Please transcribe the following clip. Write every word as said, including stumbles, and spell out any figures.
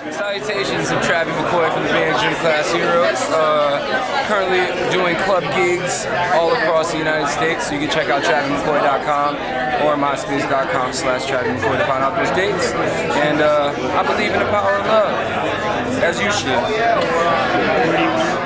Salutations, I'm Travie McCoy from the band Gym Class Heroes. Uh, currently doing club gigs all across the United States, so you can check out Travie McCoy dot com or myspace dot com slash Travie McCoy to find out those dates. And uh, I believe in the power of love, as you should.